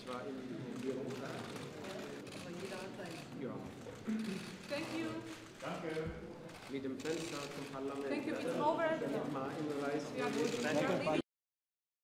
war im Regierungsrat. Aber jeder hat sein. Ja. Thank you. Danke. Mit dem Fenster zum Parlament. Thank you. It's over. Damit man immer weiß, Ja, wo gut.